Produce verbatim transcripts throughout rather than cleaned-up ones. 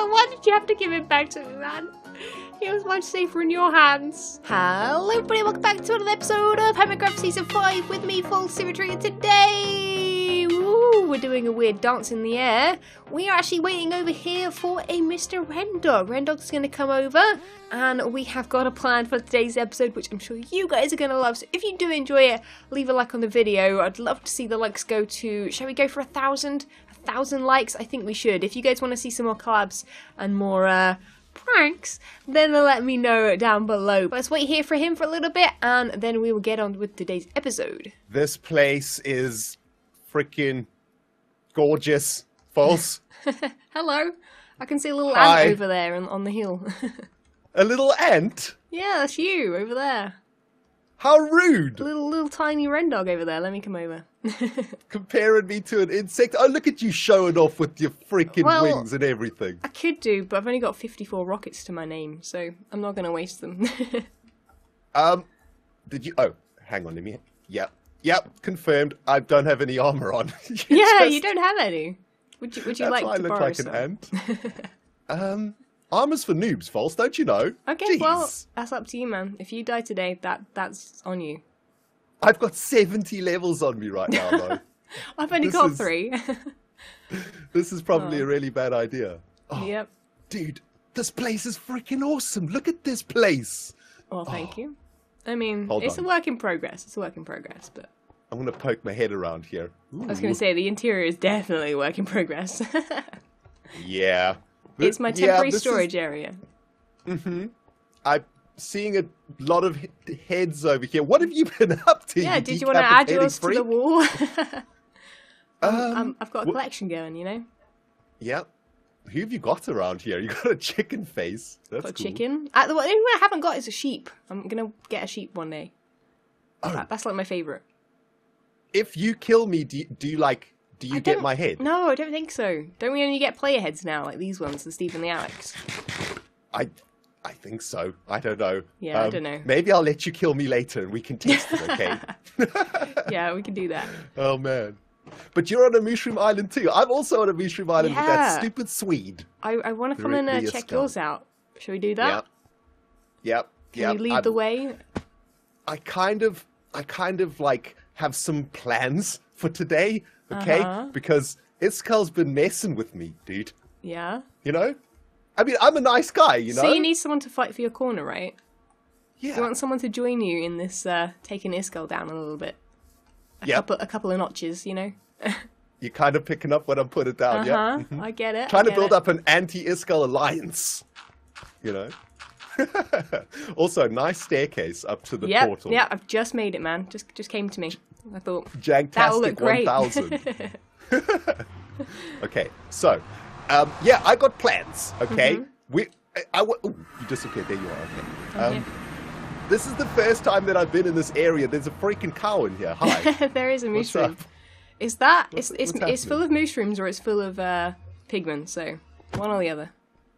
Oh, why did you have to give it back to me, man? It was much safer in your hands. Hello everybody, welcome back to another episode of Hermitcraft Season five with me, Full Symmetry, and today, ooh, we're doing a weird dance in the air. We are actually waiting over here for a Mister Rendog. Rendog's going to come over, and we have got a plan for today's episode, which I'm sure you guys are going to love. So if you do enjoy it, leave a like on the video. I'd love to see the likes go to, shall we go for a thousand? A thousand likes? I think we should. If you guys want to see some more collabs and more, uh, pranks, then let me know down below. But let's wait here for him for a little bit, and then we will get on with today's episode. This place is freaking gorgeous. False. Hello. I can see a little Hi. ant over there on, on the hill. A little ant? Yeah, that's you over there. How rude. A little, little tiny Rendog over there. Let me come over. Comparing me to an insect. Oh, look at you showing off with your freaking Well, wings and everything. I could do, but I've only got fifty-four rockets to my name, so I'm not going to waste them. Um, did you... Oh, hang on, let me... Yep, yep, confirmed. I don't have any armor on. you yeah, just- you don't have any. Would you, would you That's like why to I look borrow like some? an ant. um, armor's for noobs, False, don't you know? Okay, Jeez. well, that's up to you, man. If you die today, that that's on you. I've got seventy levels on me right now, though. I've only This got is- three. This is probably Oh. a really bad idea. Oh, Yep. dude, this place is freaking awesome. Look at this place. Well, thank you. I mean, Hold it's on. a work in progress. It's a work in progress, but I'm going to poke my head around here. I was going to say the interior is definitely a work in progress. Yeah. It's my Yeah, temporary this is- storage area. Mhm. I'm seeing a lot of he- heads over here. What have you been up to? Yeah, did you want to add decapitating yours to the freak? wall? Um, um, I've got a wh- collection going, you know. Yeah. Who have you got around here? You got a chicken face. That's Got a cool. chicken. Uh, the only one I haven't got is a sheep. I'm going to get a sheep one day. Oh, That- That's like my favourite. if you kill me, do you, do you like? Do you I get don't- my head? No, I don't think so. Don't we only get player heads now, like these ones, the Steve and the Alex? I, I think so. I don't know. Yeah, I don't know. Maybe I'll let you kill me later and we can test it. Okay. Yeah, we can do that. Oh man. But you're on a mushroom island too. I'm also on a mushroom island with that Yeah. stupid Swede. I, I want to come and uh, Directly a check skull. yours out. Shall we do that? Yep. Yep. Can yep. you lead I, the way? I kind of, I kind of like have some plans for today. Okay, Uh-huh. because Iskal's been messing with me, dude. Yeah. You know. I mean, I'm a nice guy. You know. So you need someone to fight for your corner, right? Yeah. You want someone to join you in this uh, taking Iskal down a little bit. A Yep. couple, a couple of notches, you know. You're kind of picking up what I'm putting down. Uh Yeah. huh. I get it. Trying I to get build it. up an anti-Iskal alliance. You know. Also, nice staircase up to the Yep. portal. Yeah. I've just made it, man. Just, just came to me. I thought Jagtastic that'll look great. one thousand. Okay, so, um, yeah, I got plans. Okay, Mhm. we, I, I w- ooh, you disappeared. There you are. Okay. Um, Okay. This is the first time that I've been in this area. There's a freaking cow in here. Hi. there is a What's mushroom. up? Is that What's- it's it's what's it's full of mushrooms or it's full of uh, pigmen? So one or the other.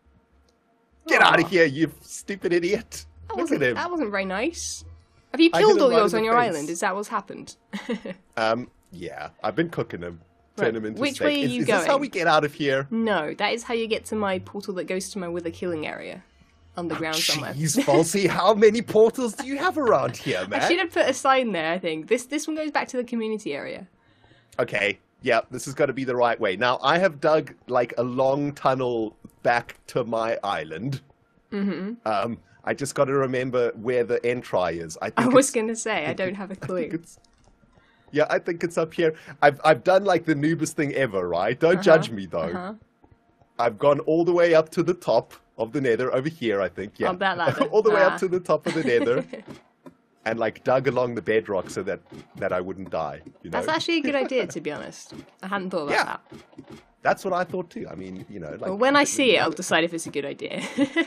Get Aw. out of here, you stupid idiot! That Look wasn't, at him. that wasn't very nice. Have you I killed hit all him right yours in on the your face. island? Is that what's happened? Um, yeah, I've been cooking them. Turn Right, them into which steak. way are is, you is this how going? we get out of here? No, that is how you get to my portal that goes to my wither killing area. Underground somewhere. Jeez, Falsey, how many portals do you have around here, man? I should have put a sign there, I think. This this one goes back to the community area. Okay, yeah, this has got to be the right way. Now, I have dug, like, a long tunnel back to my island. Mm-hmm. Um, I just got to remember where the entry is. I, I think was it's- going to say, I don't have a I think clue. it's- yeah, I think it's up here. I've, I've done, like, the noobest thing ever, right? Don't Uh-huh, judge me, though. Uh-huh. I've gone all the way up to the top of the nether, over here, I think, yeah. On that ladder. all the way Ah. up to the top of the nether. And, like, dug along the bedrock so that, that I wouldn't die, you know? That's actually a good idea, to be honest. I hadn't thought about Yeah. that. That's what I thought too. I mean, you know, like Well, when I see it, I'll decide if it's a good idea.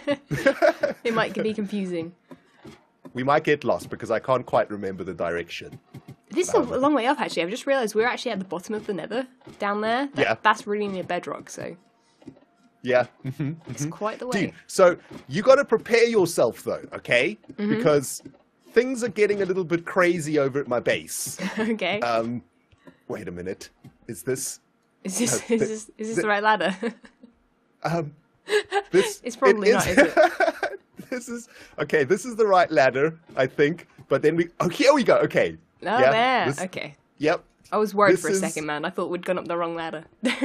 It might be confusing. we might get lost because I can't quite remember the direction. This is a long way up, actually. I've just realised we're actually at the bottom of the nether, down there. That, Yeah. That's really near bedrock, so Yeah. mhm, it's mhm. quite the way. Dude, so you got to prepare yourself though, okay? Mm-hmm. Because things are getting a little bit crazy over at my base. Okay. Um, wait a minute. Is this? is this, no, is the- this, is this the- the right ladder? Um, This It's probably it not, is it? This is okay. This is the right ladder, I think. But then we. Oh, here we go. Okay. Oh, Yeah, there. this- Okay. Yep. I was worried This for a is- second, man. I thought we'd gone up the wrong ladder.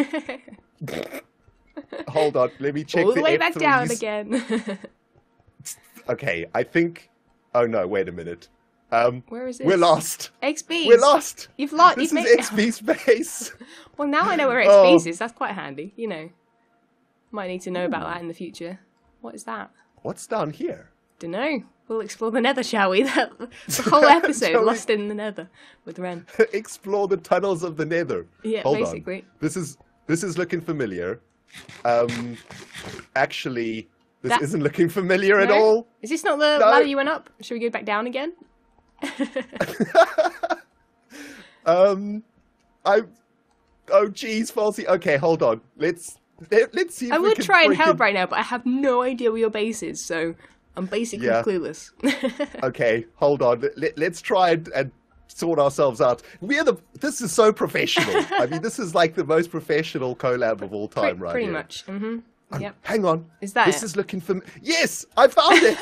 Hold on. Let me check All the the way back F down threes. again. Okay. I think. Oh no! Wait a minute. Um, Where is it? we're lost. X B's. We're lost. You've lost. This you've is made... X P space. Well, now I know where X B's Oh. is. That's quite handy. You know. Might need to know about that in the future. What is that? What's down here? Dunno. We'll explore the nether, shall we? That, the whole episode Shall we? lost in the nether with Ren. Explore the tunnels of the Nether. Yeah, Hold basically. On. This is this is looking familiar. Um, actually, this That- isn't looking familiar at No? all. Is this not the No. ladder you went up? Should we go back down again? Um, I. Oh, geez, Falsey. Okay, hold on. Let's let, let's see. If I we would can try and break help it. right now, but I have no idea where your base is, so I'm basically Yeah. clueless. Okay, hold on. Let, let's try and, and sort ourselves out. We're the. This is so professional. I mean, this is like the most professional collab of all time, Pre- right pretty here. much. Mm-hmm. Um, Yep. Hang on. Is that This it? is looking for. Yes, I found it.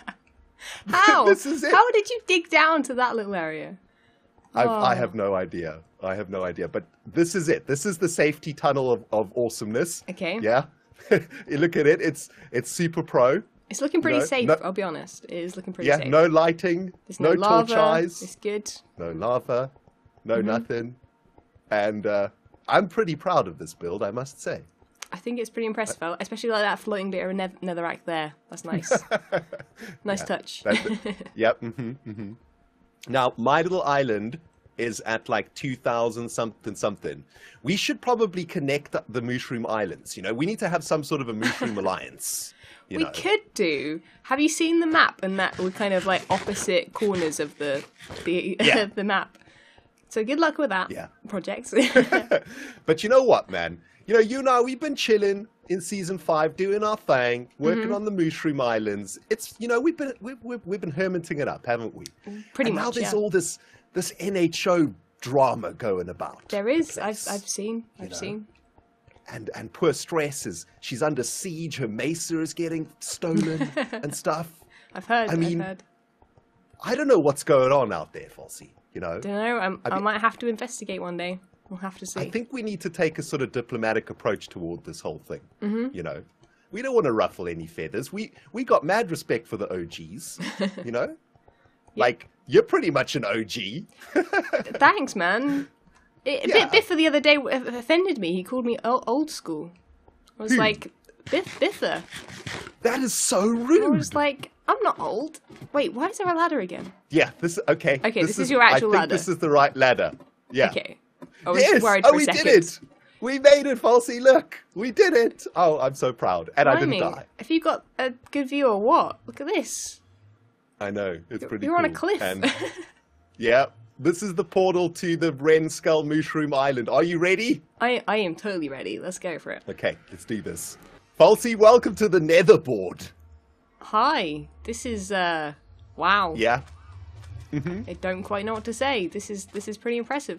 How? This is it. How did you dig down to that little area? I, I Oh. have no idea. I have no idea. But this is it. This is the safety tunnel of, of awesomeness. Okay. Yeah. You look at it. It's it's super pro. It's looking pretty No, safe, no- I'll be honest. It is looking pretty Yeah. safe. No lighting. There's no no, lava. torch eyes. It's good. No lava. No Mm-hmm. nothing. And uh, I'm pretty proud of this build, I must say. I think it's pretty impressive, Uh, especially like that floating bit of ne- netherrack there. That's nice. Nice Yeah, touch. That's it. Yep. hmm hmm Now, my little island is at like two thousand something something. We should probably connect the- the Mushroom Islands. You know, we need to have some sort of a Mushroom Alliance. You we know. could do. Have you seen the map? And that we're kind of like opposite corners of the the Yeah. the map. So good luck with that Yeah. project. But you know what, man? You know, you know, we've been chilling in season five, doing our thing, working Mm-hmm. on the Mushroom Islands. It's, you know, we've been we've we've, we've been hermiting it up, haven't we? Pretty and now much, there's yeah. all this this N H O drama going about. There the is. I've place. I've seen. I've know. seen. and and poor Stress is she's under siege. Her Mesa is getting stolen and stuff. I've heard. I mean, I've heard. I don't know what's going on out there, Falsey. You know, Don't know. I'm, I I mean- might have to investigate one day. We'll have to see. I think we need to take a sort of diplomatic approach toward this whole thing. Mm-hmm. You know, we don't want to ruffle any feathers. We we got mad respect for the O Gs. You know, like you're pretty much an O G. Thanks, man. It, Yeah. Bit Biffa the other day offended me. He called me o- old school. I was Who? like, Biff, Biffa. That is so I rude. was like, I'm not old. Wait, why is there a ladder again? Yeah, this okay. Okay, this is your actual I think ladder. this is the right ladder. Yeah. Okay. I was Yes. worried Oh, for a we second. did it. We made it, Falsey. Look, we did it. Oh, I'm so proud, and I Blimey, didn't die. Have you got a good view or what? Look at this. I know it's pretty. You're on a cool. cliff. And yeah, this is the portal to the Ren Skull Mushroom Island. Are you ready? I, I am totally ready. Let's go for it. Okay, let's do this. Falsey, welcome to the Netherboard. Hi. This is, uh, wow. Yeah. I don't quite know what to say. This is this is pretty impressive.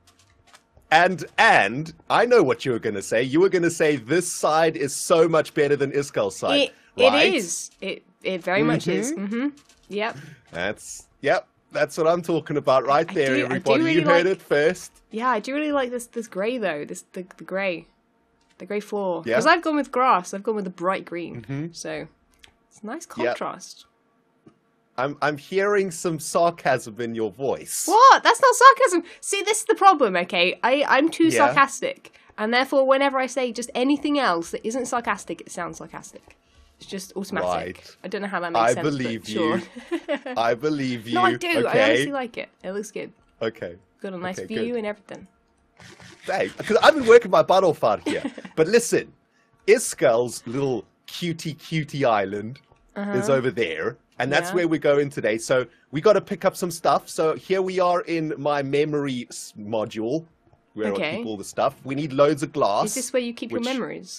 And and I know what you were going to say. You were going to say this side is so much better than Iskal's side. It, right? it is. It it very much is. Mm-hmm. Yep. That's yep. That's what I'm talking about right I there, do- I do everybody. really you heard like- it first. Yeah, I do really like this this grey though. This the the grey, the grey floor. Yeah. Because I've gone with grass. I've gone with the bright green. So it's a nice Yep. contrast. I'm I'm hearing some sarcasm in your voice. What? That's not sarcasm. See, this is the problem. Okay, I I'm too Yeah. sarcastic, and therefore, whenever I say just anything else that isn't sarcastic, it sounds sarcastic. It's just automatic. Right. I don't know how that makes I sense. believe but sure. you. I believe you. No, I do. Okay. I honestly like it. It looks good. Okay. Got a nice Okay, view good. and everything. Hey, because I've been working my butt off out here. But listen, Iskal's little cutie cutie island is over there, and that's Yeah. where we're going today. So we got to pick up some stuff. So here we are in my memory s- module, where I Okay. keep all the stuff. We need loads of glass. Is this where you keep which- your memories?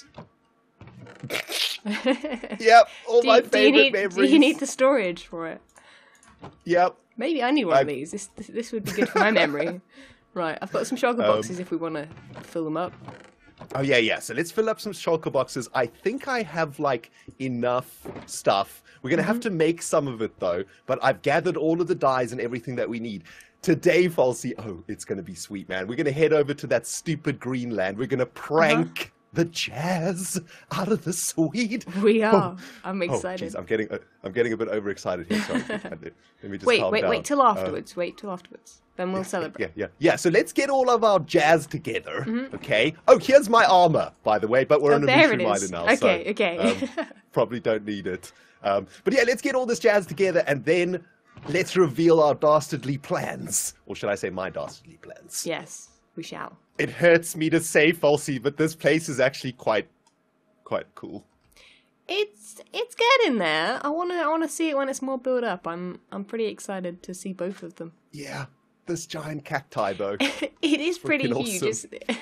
Yep, all do, my you, do, you favorite need, memories. do you need the storage for it? Yep. Maybe I need one I- of these. This, this this would be good for my memory. Right, I've got some sugar Um, boxes if we want to fill them up. Oh, yeah, yeah. So let's fill up some shulker boxes. I think I have, like, enough stuff. We're going to have to make some of it, though. But I've gathered all of the dyes and everything that we need. Today, Falsey, oh, it's going to be sweet, man. We're going to head over to that stupid Greenland. We're going to prank uh-huh. the Jazz out of the Swede. We are. Oh. I'm Oh, excited. jeez, I'm getting, uh, I'm getting a bit overexcited here. Sorry. Let me just wait, calm wait, down. wait till afterwards. Uh, wait till afterwards. Then we'll yeah, celebrate. Yeah, yeah, yeah. So let's get all of our jazz together, mm-hmm. okay? Oh, here's my armor, by the way, but we're oh, on a there Mushroom Island now, okay, so okay. um, probably don't need it. Um, but yeah, let's get all this jazz together, and then let's reveal our dastardly plans. Or should I say my dastardly plans? Yes, we shall. It hurts me to say, Falsey, but this place is actually quite, quite cool. It's it's getting there. I wanna I wanna see it when it's more built up. I'm I'm pretty excited to see both of them. Yeah. This giant cacti, though. It is pretty huge, awesome. isn't it?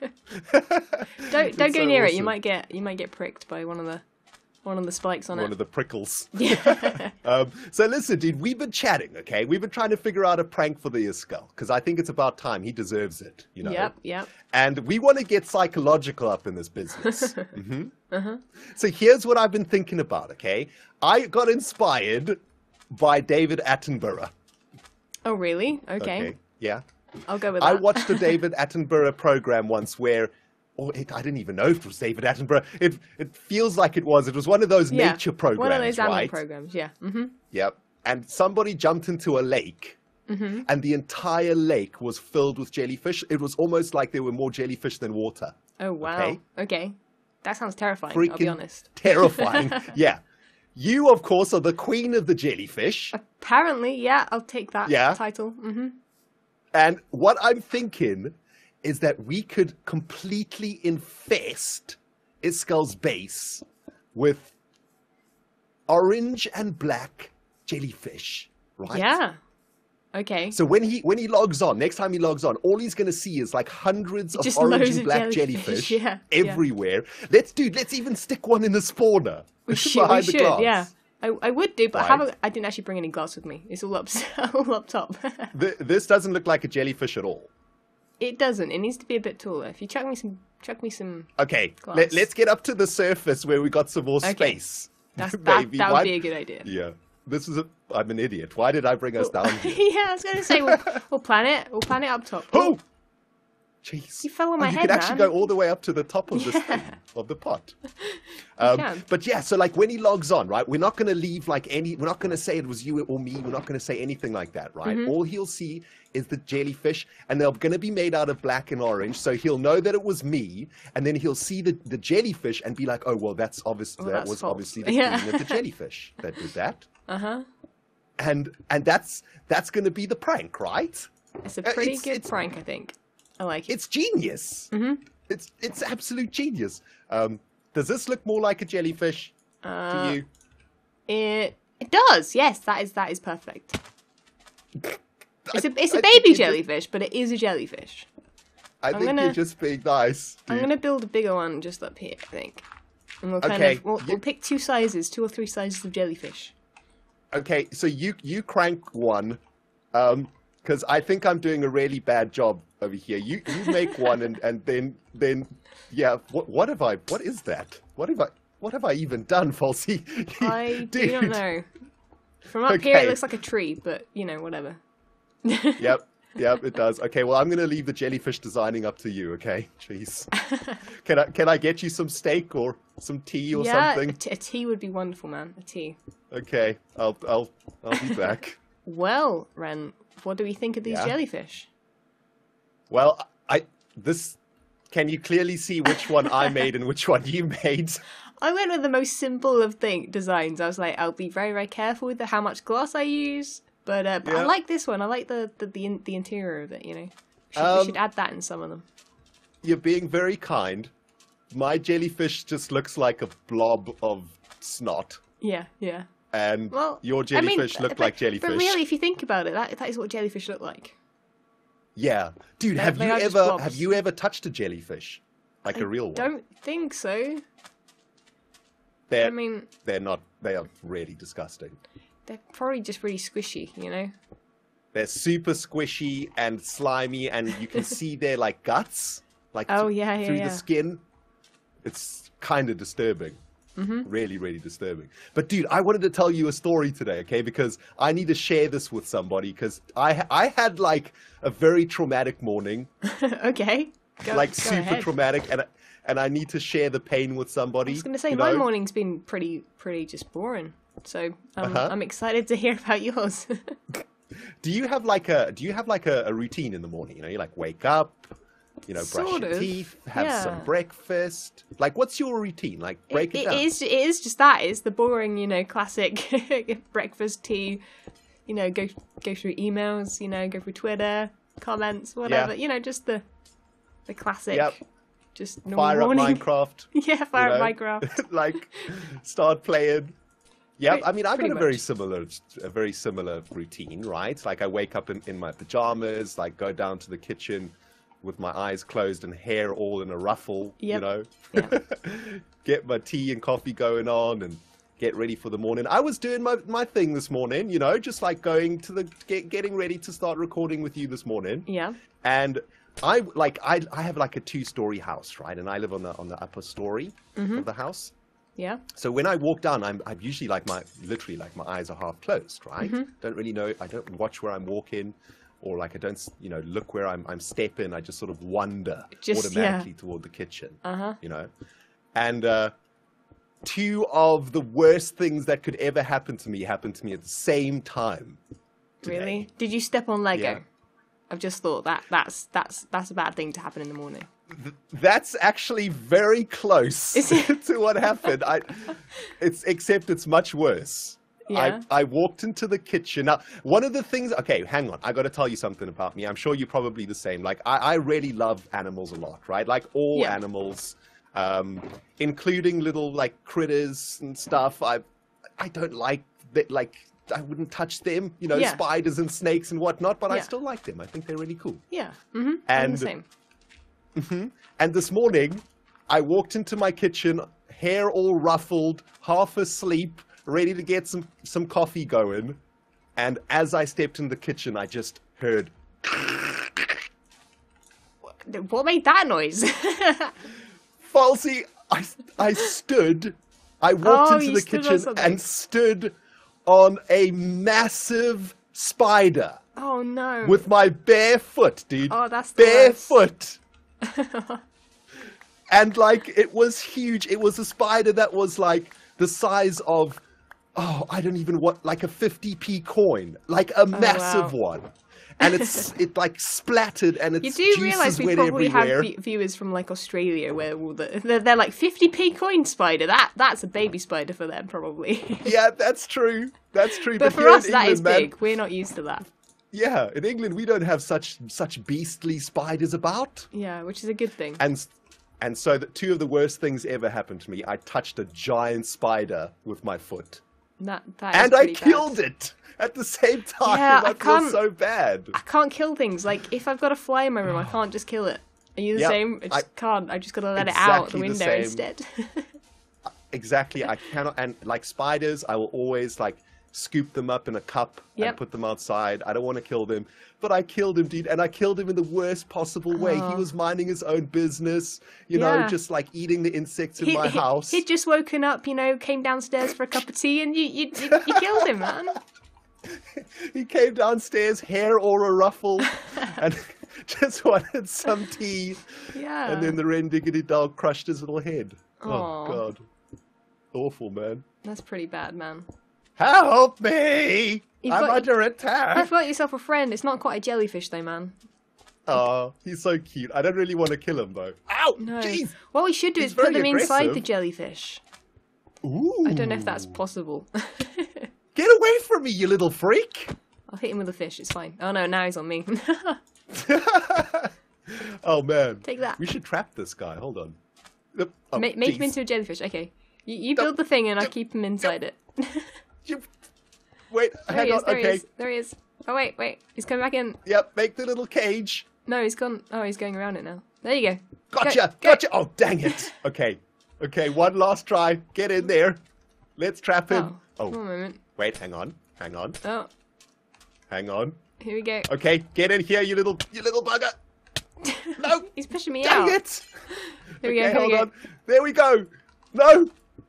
don't don't go so near awesome. it. You might get you might get pricked by one of the one of the spikes on one it. One of the prickles. Yeah. um, so listen, dude, we've been chatting, okay? We've been trying to figure out a prank for the Iskall, because I think it's about time. He deserves it, you know? Yep, yep. And we want to get psychological up in this business. mm-hmm. Uh-huh. So here's what I've been thinking about, okay? I got inspired by David Attenborough. Oh, really? Okay. Okay, yeah. I'll go with I that. watched a David Attenborough program once where, or it, I didn't even know if it was David Attenborough. It it feels like it was. It was one of those yeah, nature programs, one of those animal right? programs, yeah. Mm-hmm. Yep. And somebody jumped into a lake, mm-hmm. and the entire lake was filled with jellyfish. It was almost like there were more jellyfish than water. Oh, wow. Okay. okay. That sounds terrifying, Freaking I'll be honest. terrifying. Yeah. You, of course, are the queen of the jellyfish. Apparently, yeah, I'll take that yeah. title. Mm-hmm. And what I'm thinking is that we could completely infest Iskall's base with orange and black jellyfish, right? Yeah. Okay. So when he when he logs on, next time he logs on, all he's going to see is like hundreds of Just orange and of black jellyfish, jellyfish yeah, everywhere. Yeah. Let's dude, let's even stick one in the spawner. We should, behind we the should glass. yeah. I, I would do, but Right. I haven't. I didn't actually bring any glass with me. It's all up, all up top. Th- this doesn't look like a jellyfish at all. It doesn't. It needs to be a bit taller. If you chuck me some, chuck me some. Okay, glass. let, let's get up to the surface where we got some more Okay. space. That's, that Maybe. that would Why- be a good idea. Yeah, this is a. I'm an idiot. Why did I bring us down here? Yeah, I was going to say we'll, we'll plan it. We'll plan it up top. Oh, jeez! You fell on Oh, my you head, could actually man. go all the way up to the top of this thing, of the pot. Um, can. but yeah, so like when he logs on, right? We're not going to leave like any. We're not going to say it was you or me. We're not going to say anything like that, right? Mm-hmm. All he'll see is the jellyfish, and they're going to be made out of black and orange. So he'll know that it was me, and then he'll see the, the jellyfish and be like, "Oh well, that's obvious. Oh, that that's was false." obviously the Yeah. queen of the jellyfish that did that." Uh huh. And and that's that's going to be the prank, right? It's a Uh, pretty it's- good it's- prank, I think. I like it. It's genius. Mm-hmm. It's it's absolute genius. Um, does this look more like a jellyfish Uh, to you? It it does. Yes, that is that is perfect. It's a it's I a think baby you're just- jellyfish, but it is a jellyfish. I I'm think gonna- you're just being nice. I'm dude. gonna build a bigger one just up here, I think. And we'll kind Okay, of we'll, you- we'll pick two sizes, two or three sizes of jellyfish. Okay, so you you crank one, um, because I think I'm doing a really bad job over here. You you make one and and then then yeah. What what have I? What is that? What have I? What have I even done, Falsey? I do Dude. not know. From up here, Okay. it looks like a tree, but you know, whatever. Yep, yep, it does. Okay, well, I'm gonna leave the jellyfish designing up to you. Okay, jeez. Can I can I get you some steak or some tea or yeah, something? A, t- a tea would be wonderful, man. A tea. Okay, I'll I'll I'll be back. Well, Ren, what do we think of these Yeah? jellyfish? Well, I this. Can you clearly see which one I made and which one you made? I went with the most simple of thing designs. I was like, I'll be very, very careful with the, how much glass I use. But, uh, but I Yeah. like this one. I like the the, the, in, the interior of it, you know. We should, Um, we should add that in some of them. You're being very kind. My jellyfish just looks like a blob of snot, Yeah, yeah. and Well, your I mean, jellyfish look but- like jellyfish. But really, if you think about it, that that is what jellyfish look like. Yeah, dude, They- have they you are just ever blobs. have you ever touched a jellyfish, like a real one? Don't think so. They're I mean, they're not. They are really disgusting. they're probably just really squishy, you know. They're super squishy and slimy, and you can see their like guts. like Oh, th- yeah, yeah, through yeah. the skin. It's kind of disturbing. Mm-hmm. Really, really disturbing. But dude, I wanted to tell you a story today, okay? Because I need to share this with somebody because I I had like a very traumatic morning, Okay. Go, like go super ahead. traumatic, and and I need to share the pain with somebody. I was going to say, you my know? morning's been pretty, pretty just boring. So um, Uh-huh. I'm excited to hear about yours. Do you have like a Do you have like a, a routine in the morning? You know, you like wake up, you know, brush Sort your of, teeth, have yeah. some breakfast. Like, what's your routine? Like, break it, it down. is, it is just that. It's the boring, you know, classic breakfast tea. You know, go go through emails. You know, go through Twitter comments, whatever. You know, just the the classic. Yep. Just normal Fire up morning. Minecraft. Yeah, fire you up know? Minecraft. Like, start playing. Yeah, Pretty- I mean, I've got pretty a very much. similar, a very similar routine, right? Like, I wake up in, in my pajamas, like, go down to the kitchen with my eyes closed and hair all in a ruffle, you Yep. know, Yeah. get my tea and coffee going on and get ready for the morning. I was doing my, my thing this morning, you know, just like going to the, get, getting ready to start recording with you this morning. Yeah. And I like I I have like a two-story house, right? And I live on the on the upper story Mm-hmm. of the house. Yeah. So when I walk down, I'm I'm usually like my literally like my eyes are half closed, right? Mm-hmm. Don't really know. I don't watch where I'm walking, or like I don't you know look where I'm I'm stepping. I just sort of wander Just, automatically toward the kitchen, Uh huh. you know. And uh, two of the worst things that could ever happen to me happened to me at the same time. today. Really? Did you step on Lego? Yeah. I've just thought that that's that's that's a bad thing to happen in the morning. That's actually very close Is it? to what happened. I, it's except it's much worse. Yeah. I, I walked into the kitchen. Now, one of the things. Okay, hang on. I got to tell you something about me. I'm sure you're probably the same. Like, I, I really love animals a lot, right? Like all Yeah. animals, um, including little like critters and stuff. I, I don't like that. Like, I wouldn't touch them. You know, Yeah. spiders and snakes and whatnot. But I Yeah. still like them. I think they're really cool. Yeah. Mm-hmm. I'm And- the same. hmm And this morning, I walked into my kitchen, hair all ruffled, half asleep, ready to get some, some coffee going. And as I stepped in the kitchen, I just heard, What made that noise? Falsey, I, I stood, I walked Oh, into you the stood on kitchen something. and stood on a massive spider Oh no. with my bare foot, dude. Oh, that's the bare worst. foot. And like it was huge. It was a spider that was like the size of, oh, I don't even what, like a fifty p coin, like a massive Oh, wow. one. And it's it like splattered and its You do juices realise we went probably everywhere. have v- viewers from like Australia where all the, they're, they're like fifty p coin spider. That that's a baby spider for them probably. Yeah, that's true. That's true. But for here in us, that is England, man, big. We're not used to that. yeah, in England we don't have such such beastly spiders about. Yeah, which is a good thing. And and so the two of the worst things ever happened to me. I touched a giant spider with my foot. That, that is And I pretty bad. killed it at the same time. Yeah, I I feel can't- so bad. I can't kill things. Like if I've got a fly in my room, I can't just kill it. Are you the Yep, same? I just I- can't. I just gotta let it out the Exactly the window same. instead. Exactly. I cannot. And like spiders, I will always like scoop them up in a cup Yep. and put them outside. I don't want to kill them. But I killed him, dude. And I killed him in the worst possible way. He Oh. was minding his own business, you know, Yeah. just like eating the insects in He- my he- house. He'd just woken up, you know, came downstairs for a cup of tea, and you you, you, you killed him, man. He came downstairs, hair or a ruffle, and just wanted some tea. Yeah. And then the Rendiggity dog crushed his little head. Aw. Oh, God. Awful, man. That's pretty bad, man. Help me! You've I'm got- under You've attack! got yourself a friend. It's not quite a jellyfish, though, man. Oh, he's so cute. I don't really want to kill him, though. Ow! No. Jeez! What we should do He's is put very them inside aggressive. the jellyfish. Ooh. I don't know if that's possible. Get away from me, you little freak! I'll hit him with a fish. It's fine. Oh no, now he's on me. Oh, man. Take that. We should trap this guy. Hold on. Oh, Ma- make him jeez. into a jellyfish. Okay. You, you build the thing and I keep him inside it. You- Wait, There hang he is. on. There he Okay. is. There he is. Oh wait, wait. He's coming back in. Yep, make the little cage. No, he's gone. Oh, he's going around it now. There you go. Gotcha! Go, go. Gotcha! Oh, dang it! Okay. Okay, one last try. Get in there. Let's trap him. Oh, Oh, one moment. wait, hang on. Hang on. Oh, Hang on. here we go. Okay, get in here, you little you little bugger. No! He's pushing me Dang out. it! There we Okay, go. There hold we go. on. There we go. No!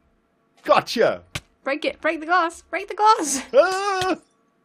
Gotcha! Break it. Break the glass. Break the glass. Ah!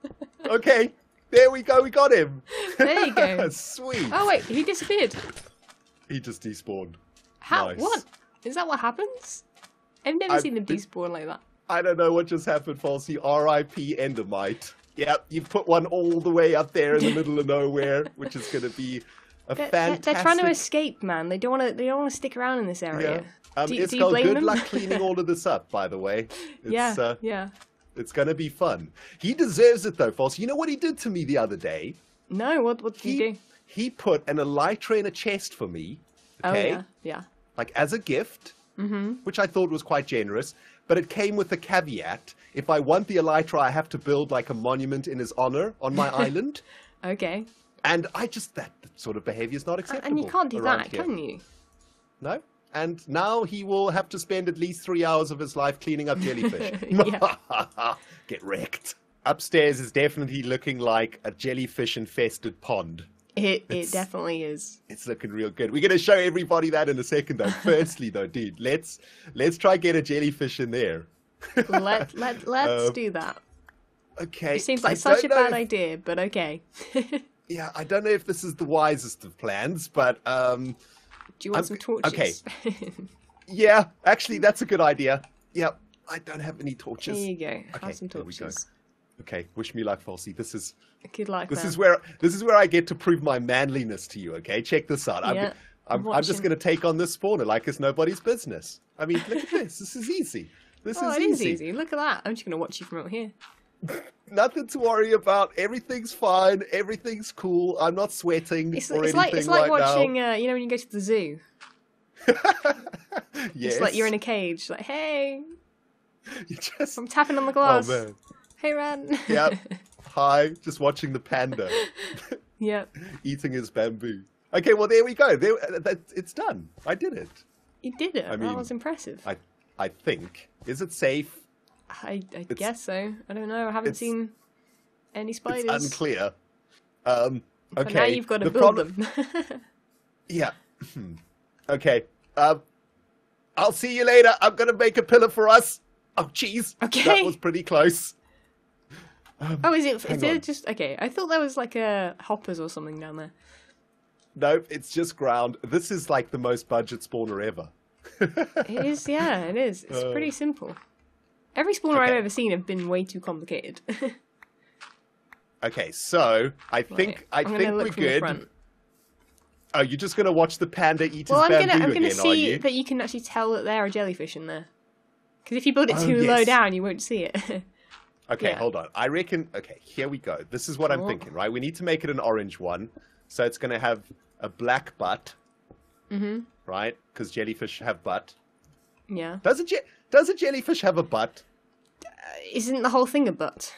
Okay, there we go. We got him. There you go. Sweet. Oh wait, he disappeared. He just despawned. How? Nice. What? Is that what happens? I've never I've seen them been- despawn like that. I don't know what just happened, Falsey. R I P Endermite. Yep, you put one all the way up there in the middle of nowhere, which is going to be a They're, they're, fantastic... they're trying to escape, man. They don't want to. They don't want to stick around in this area. Yeah. Um, do, it's do you got blame good them? luck cleaning all of this up, by the way. It's, yeah, uh, yeah. It's going to be fun. He deserves it, though, Falsey. You know what he did to me the other day? No, what what did He, you do? he put an elytra in a chest for me, okay? Oh yeah, yeah. Like as a gift, Mm-hmm. which I thought was quite generous. But it came with a caveat. If I want the elytra, I have to build like a monument in his honor on my island. Okay. And I just, that sort of behavior is not acceptable. And you can't do around that, here. can you? No. And now he will have to spend at least three hours of his life cleaning up jellyfish. Yeah. Get wrecked. Upstairs is definitely looking like a jellyfish-infested pond. It It's- it definitely is. It's looking real good. We're going to show everybody that in a second, though. Firstly, though, dude, let's let's try get a jellyfish in there. Let let let's Um, do that. Okay. It seems I like such a don't know bad if- idea, but okay. Yeah, I don't know if this is the wisest of plans, but um, Do you want I'm- some torches? okay. yeah, actually, that's a good idea. Yeah, I don't have any There torches. you go. Okay, Have some there we go. torches. Okay, wish me luck, Falsey. This is Good luck. this man. is where this is where I get to prove my manliness to you. Okay, check this out. I'm Yeah, I'm, I'm I'm just watching. going to take on this spawner like it's nobody's business. I mean, look at this. This is easy. This Oh, is it is easy. easy. Look at that. I'm just gonna watch you from out here. Nothing to worry about. Everything's fine. Everything's cool. I'm not sweating It's, or it's anything like it's like right watching. Uh, you know when you go to the zoo. now. Yes. It's like you're in a cage. Like, hey, You just I'm tapping on the oh glass. man. Hey, Ran. Yep. Hi. Just watching the panda Yep. eating his bamboo. Okay. Well, there we go. There. That, it's done. I did it. You did it. I that mean, was impressive. I. I think. Is it safe? I, I It's- guess so. I don't know. I haven't it's- seen any It's spiders. unclear. Um. But Okay. now you've got to the build problem- them. Yeah. Okay. Um. I'll see you later. I'm gonna make a pillar for us. Oh, jeez. Okay. That was pretty close. Um, oh, is it? hang Is on. it just okay? I thought there was like a hoppers or something down there. Nope, it's just ground. This is like the most budget spawner ever. It is. Yeah, it is. It's Uh, pretty simple. Every spawner I've okay. ever seen have been way too complicated. Okay, so I think Right, I I'm gonna think look we're from the good. front. Oh, you're just gonna watch the panda eat Well, his I'm bamboo gonna I'm gonna again, are see you? that you can actually tell that there are jellyfish in there. Because if you build it Oh, too low yes. down, you won't see it. Okay, yeah. hold on. I reckon. Okay, here we go. This is what I'm Oh. thinking. Right, we need to make it an orange one, so it's gonna have a black butt, Mhm. right? Because jellyfish have butt. Yeah. Does a je- does a jellyfish have a butt? Isn't the whole thing a butt?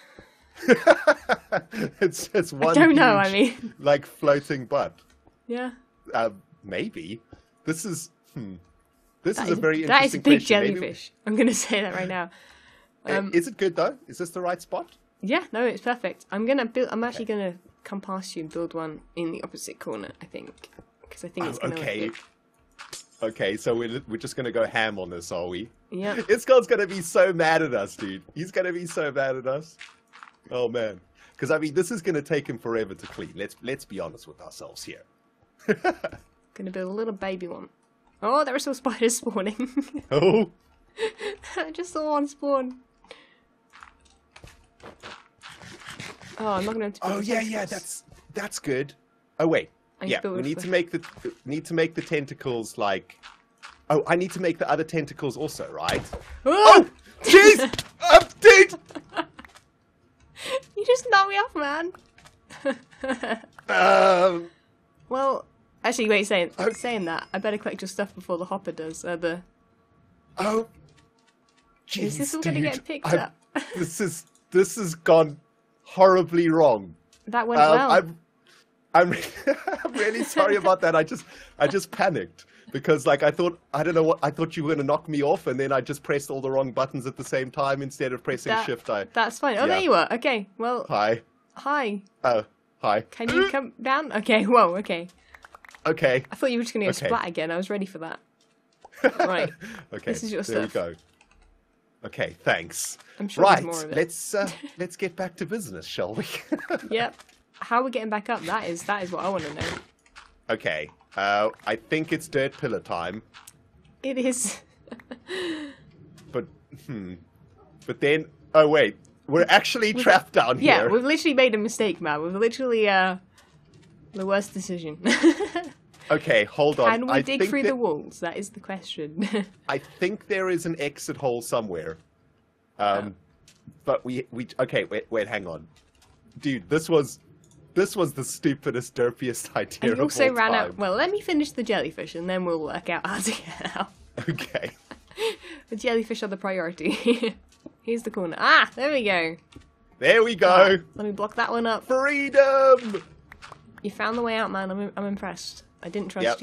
it's it's one. I don't know. I huge, mean, like floating butt. yeah. Uh, maybe. This is. Hmm. This That is a very that is a interesting big question. Maybe- jellyfish. I'm gonna say that right now. Uh, Um, is it good though? Is this the right spot? Yeah, no, it's perfect. I'm gonna build. I'm actually gonna come past you and build one in the opposite corner. I think because I think it's Oh, gonna okay. look Okay, so we're we're just gonna go ham on this, are we? good. Yeah. Iscald's gonna be so mad at us, dude. He's gonna be so mad at us. Oh man, because I mean, this is gonna take him forever to clean. Let's let's be honest with ourselves here. Gonna build a little baby one. Oh, there are still spiders spawning. Oh, I just saw one spawn. Oh, I'm not gonna. oh yeah, yeah, that's that's good. Oh wait, I need yeah, to build we a need f- to make the need to make the tentacles like. Oh, I need to make the other tentacles also, right? Oh! Jeez, um, dude. You just knocked me off, man. Um, Well, actually, wait. Saying Oh. saying that, I better collect your stuff before the hopper does. Uh, the oh, jeez, Is this all gonna dude. get picked I'm- up? This is this has gone horribly wrong. that went Um, well. I'm, I'm, I'm really sorry about that. I just, I just panicked because, like, I thought, I don't know what, I thought you were gonna knock me off, and then I just pressed all the wrong buttons at the same time instead of pressing That- Shift. I That's fine. Oh, yeah. there you are. Okay. Well, hi, hi. oh, hi. Can you come down? Okay. Whoa. Okay. Okay. I thought you were just going to go Okay. splat again. I was ready for that. Right. Okay. This is your there stuff. we go. Okay, thanks. I'm sure Right, there's more of it. let's uh, let's get back to business, shall we? Yep. How are we getting back up? That is that is what I want to know. Okay. Uh, I think it's dirt pillar time, It is. but hmm. But then, oh wait, we're actually trapped down Yeah, here. we've literally made a mistake, man. We've literally uh the worst decision. Okay, hold on. Can we I dig think through that- the walls? That is the question. I think there is an exit hole somewhere. Um, but we we okay. Wait, wait, hang on, dude. This was this was the stupidest, derpiest idea And of you also all ran time. out. Well, let me finish the jellyfish, and then we'll work out how to get out. Okay. The jellyfish are the priority. Here's the corner. Ah, there we go. There we go. Right, let me block that one up. Freedom. You found the way out, man. I'm I'm impressed. I didn't trust Yep.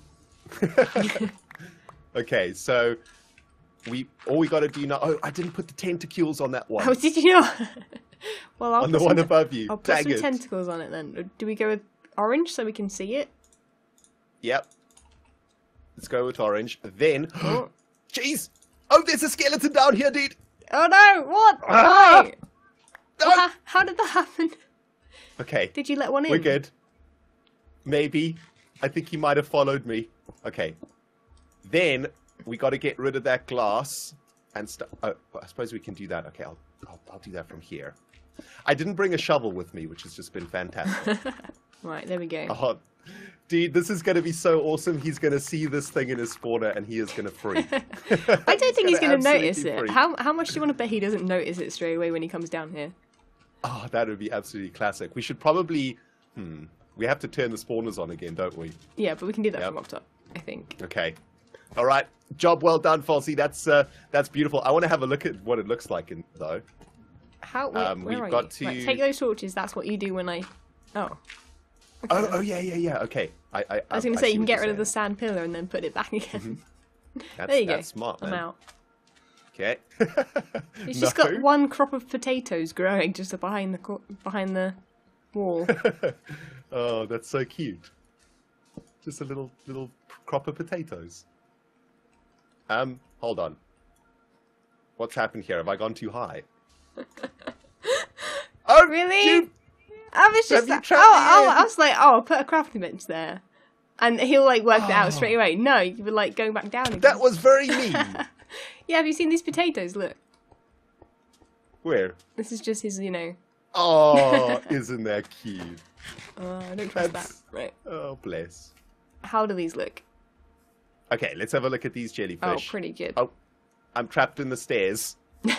you. Okay, so we all we got to do now. Oh, I didn't put the tentacles on that one. Oh, did you not? Well, I'll on put the one some, above you. I'll put Dang some it. tentacles on it then. Do we go with orange so we can see it? Yep. Let's go with orange. Then, Oh, jeez. Oh, there's a skeleton down here, dude. oh no! What? Ah! Why? No. Wha- How did that happen? Okay. Did you let one in? We're good. Maybe. I think he might have followed me. Okay. Then we got to get rid of that glass and stuff. Oh, I suppose we can do that. Okay, I'll, I'll I'll do that from here. I didn't bring a shovel with me, which has just been fantastic. Right, there we go. Oh, dude, this is going to be so awesome. He's going to see this thing in his spawner and he is going to freak. I don't think he's going to notice absolutely it. freak. How how much do you want to bet he doesn't notice it straight away when he comes down here? Oh, that would be absolutely classic. We should probably. Hmm. We have to turn the spawners on again, don't we? Yeah, but we can do that Yep. from up top, I think. Okay. All right. Job well done, Falsey. That's uh, that's beautiful. I want to have a look at what it looks like, in, though. How? Where, Um, where we've are got you? Right, to- take those torches. That's what you do when I. Oh. Okay. Oh, oh yeah, yeah, yeah. Okay. I, I, I was going to say you can get rid of the sand pillar and then put it back again. That's, There you that's go. smart, I'm man. out. Okay. It's just got one crop of potatoes growing just behind the co- behind the wall. Oh, that's so cute. Just a little little crop of potatoes. Um, hold on. What's happened here? Have I gone too high? Oh, Really? dude, I was Have just you like, trapped oh, me oh, in? I was like, oh, I'll put a crafting bench there, and he'll like work it out Oh. straight away. No, you were like going back down again. that was very mean. Yeah, have you seen these potatoes? Look, Where? this is just his, you know. Oh, isn't that cute? Uh, I don't trust That's- that. Right. Oh, bless. How do these look? Okay, let's have a look at these Oh, jellyfish. pretty good. Oh, I'm trapped in the stairs.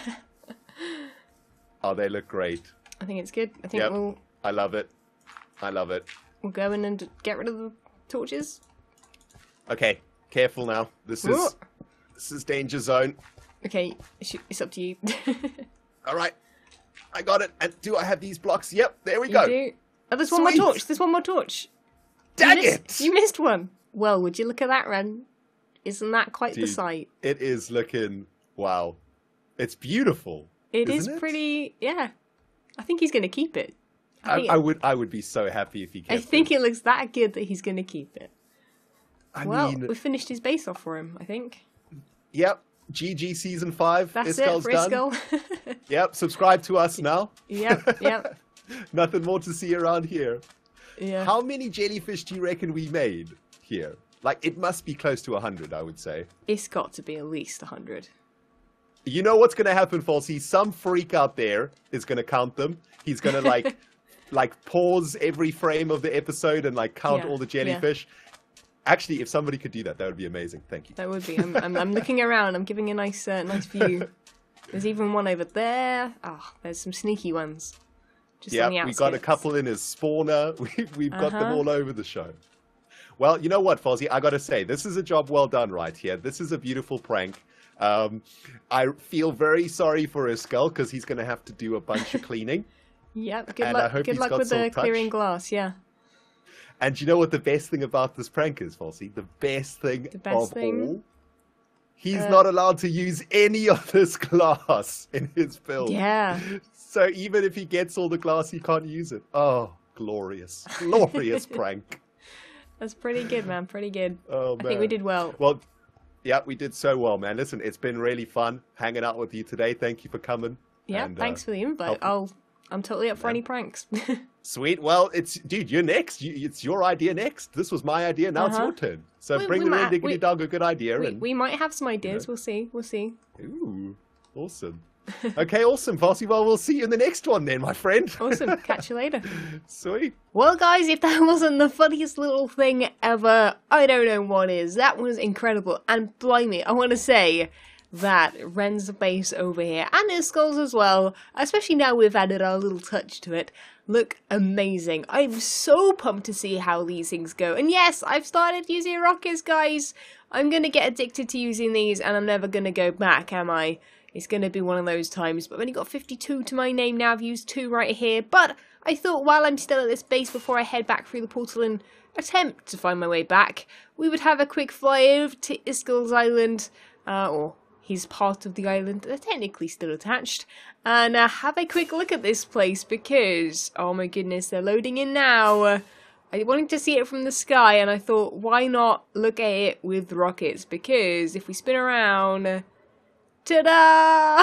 Oh, they look great. I think it's good. I think Yep. we'll I love it. I love it. we'll go in and get rid of the torches. Okay, careful now. This is Whoa. this is danger zone. Okay, it's it's up to you. All right, I got it. And do I have these blocks? Yep, there we You go. do. Oh, there's one more Sweet. torch. There's one more torch. Dang you it! missed, You missed one. Well, would you look at that, Ren? Isn't that quite the Dude, sight? It is looking wow. It's beautiful. It isn't is it? pretty. Yeah, I think he's gonna keep it. I I, think, I it, would I would be so happy if he kept I think it. it looks that good that he's gonna keep it. I Well, mean, we finished his base off for him. I think yep. G G season five. that's Iskal's it for done. Iskall. Yep. Subscribe to us now. Yep, yep, Nothing more to see around here. yeah. How many jellyfish do you reckon we made here? Like, it must be close to a hundred, I would say. It's got to be at least a hundred. You know what's going to happen, Falsey? Some freak out there is going to count them. He's going to, like, like pause every frame of the episode and, like, count Yeah, all the yeah. jellyfish. Actually, if somebody could do that, that would be amazing. Thank you. That would be. I'm, I'm, I'm looking around. I'm giving a nice, uh, nice view. There's even one over there. Ah, there's some sneaky ones. Just Yeah, on the we got a outskirts. couple in his spawner. We, we've got them Uh-huh. all over the show. Well, you know what, Fozzie? I got to say, this is a job well done right here. This is a beautiful prank. Um, I feel very sorry for Iskall because he's going to have to do a bunch of cleaning. Yep. Good And I luck. hope Good he's luck got with the Silk Touch. clearing glass. Yeah. And you know what the best thing about this prank is, Falsey? The best thing The best of thing? all? He's Uh, not allowed to use any of this glass in his build. Yeah. So even if he gets all the glass, he can't use it. Oh, glorious. Glorious prank. That's pretty good, man. Pretty good. Oh, man. I think we did well. Well, yeah, we did so well, man. Listen, it's been really fun hanging out with you today. Thank you for coming. Yeah, and, thanks uh, for the invite. help- I'll, I'm totally up for Yeah. any pranks. Sweet. Well, it's dude, you're next. You, it's your idea next. This was my idea. Now it's Uh-huh. your turn. So We- bring we the might- Ren Diggity we- Dog a good idea. we, and we might have some ideas. We'll see. We'll see. Ooh, awesome. Okay, awesome, Fossy. Well, we'll see you in the next one then, my friend. Awesome. Catch you later. Sweet. Well, guys, if that wasn't the funniest little thing ever, I don't know what is. That was incredible. And blimey, I want to say that Ren's base over here, and his skulls as well, especially now we've added our little touch to it, look amazing. I'm so pumped to see how these things go. And yes, I've started using rockets, guys. I'm going to get addicted to using these, and I'm never going to go back, am I? It's going to be one of those times. But I've only got fifty-two to my name now. I've used two right here. But I thought while I'm still at this base, before I head back through the portal and attempt to find my way back, we would have a quick fly over to Iskel's Island, uh, or he's part of the island. They're technically still attached. And uh, have a quick look at this place because, oh my goodness, they're loading in now. Uh, I wanted to see it from the sky, and I thought, why not look at it with rockets? Because if we spin around, uh, ta-da!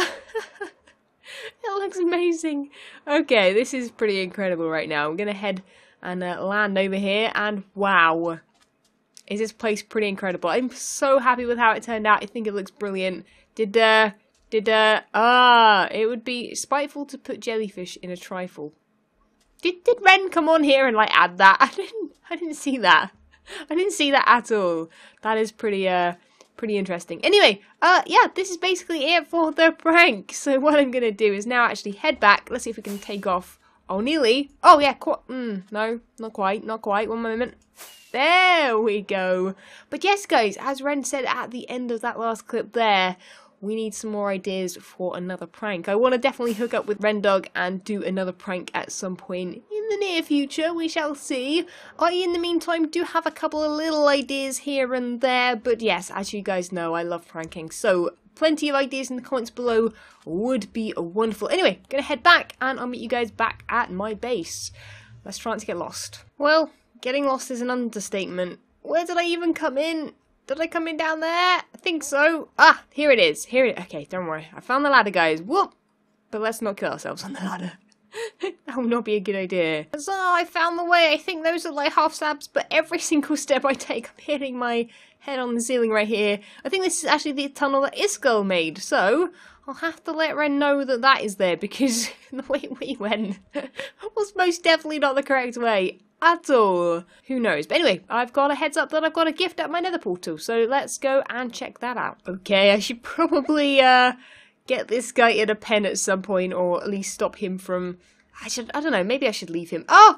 It looks amazing. Okay, this is pretty incredible right now. I'm going to head and uh, land over here, and wow. Is this place pretty incredible. I'm so happy with how it turned out. I think it looks brilliant. Did, uh, did, uh, ah, it would be spiteful to put jellyfish in a trifle. Did, did Ren come on here and, like, add that? I didn't, I didn't see that. I didn't see that at all. That is pretty, uh, pretty interesting. Anyway, uh, yeah, this is basically it for the prank. So what I'm gonna do is now actually head back. Let's see if we can take off. Oh, nearly. Oh, yeah, qu mm, no, not quite, not quite. One moment. There we go. But yes, guys, as Ren said at the end of that last clip there, we need some more ideas for another prank. I want to definitely hook up with Rendog and do another prank at some point in the near future. We shall see. I, in the meantime, do have a couple of little ideas here and there. But yes, as you guys know, I love pranking. So plenty of ideas in the comments below would be wonderful. Anyway, gonna head back and I'll meet you guys back at my base. Let's try not to get lost. Well, getting lost is an understatement. Where did I even come in? Did I come in down there? I think so. Ah, here it is. Here it is. Okay, don't worry. I found the ladder, guys. Whoop! But let's not kill ourselves on the ladder. That would not be a good idea. So I found the way. I think those are like half stabs, but every single step I take, I'm hitting my head on the ceiling right here. I think this is actually the tunnel that Iskel made. So I'll have to let Ren know that that is there because the way we went was most definitely not the correct way. At all. Who knows? But anyway, I've got a heads up that I've got a gift at my nether portal, so let's go and check that out. Okay, I should probably uh, get this guy in a pen at some point, or at least stop him from... I should, I don't know, maybe I should leave him. Oh!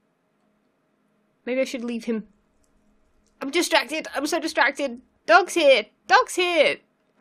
Maybe I should leave him. I'm distracted. I'm so distracted. Dog's here. Dog's here.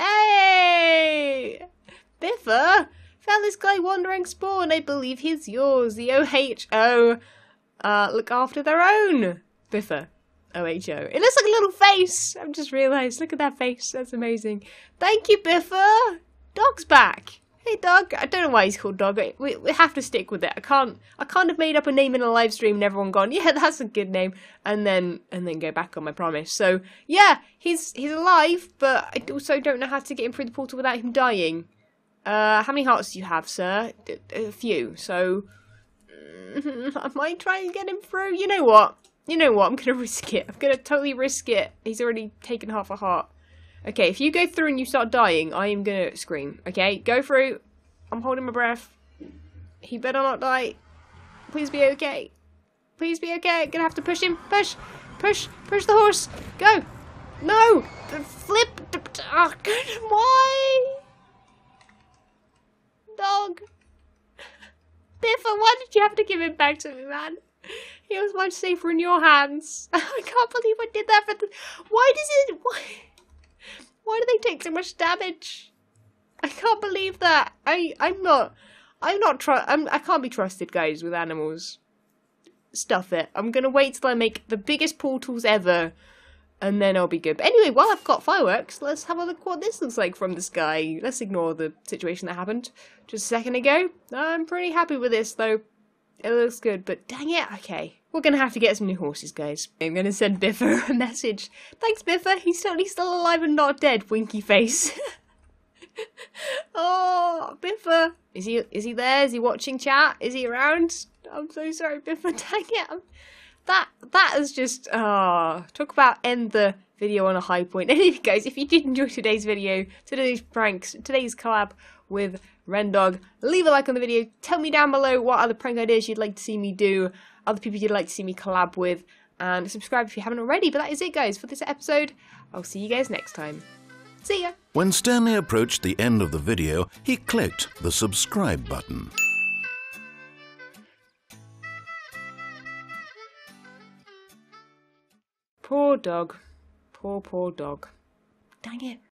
Hey! Biffa! Found this guy wandering spawn. I believe he's yours. The O H O. Uh, look after their own. Biffa. O H O. It looks like a little face. I've just realised. Look at that face. That's amazing. Thank you, Biffa. Dog's back. Hey, Dog. I don't know why he's called Dog. We, we have to stick with it. I can't. I can't have made up a name in a live stream and everyone gone, yeah, that's a good name, and then and then go back on my promise. So yeah, he's he's alive, but I also don't know how to get him through the portal without him dying. Uh, how many hearts do you have, sir? A few. So. I might try and get him through. You know what? You know what? I'm going to risk it. I'm going to totally risk it. He's already taken half a heart. Okay, if you go through and you start dying, I am going to scream. Okay, go through. I'm holding my breath. He better not die. Please be okay. Please be okay. I'm going to have to push him. Push. Push. Push the horse. Go. No. Flip. Oh, why? Dog. Biffa, why did you have to give him back to me, man? He was much safer in your hands. I can't believe I did that for the... Why does it... Why... Why do they take so much damage? I can't believe that. I, I'm not... I'm not... Tr I'm, I can't be trusted, guys, with animals. Stuff it. I'm gonna wait till I make the biggest portals ever. And then I'll be good. But anyway, while I've got fireworks, let's have a look what this looks like from the sky. Let's ignore the situation that happened just a second ago. I'm pretty happy with this, though. It looks good, but dang it, okay. We're gonna have to get some new horses, guys. I'm gonna send Biffa a message. Thanks, Biffa. He's totally still alive and not dead. Winky face. Oh, Biffa. Is he is he there? Is he watching chat? Is he around? I'm so sorry, Biffa. Dang it. I'm, that that is just ah. Oh, talk about end the video on a high point. Anyway, guys, if you did enjoy today's video, today's pranks, today's collab with Rendog, leave a like on the video. Tell me down below what other prank ideas you'd like to see me do, other people you'd like to see me collab with, and subscribe if you haven't already. But that is it, guys, for this episode. I'll see you guys next time. See ya! When Stanley approached the end of the video, he clicked the subscribe button. Poor dog. Poor, poor dog. Dang it.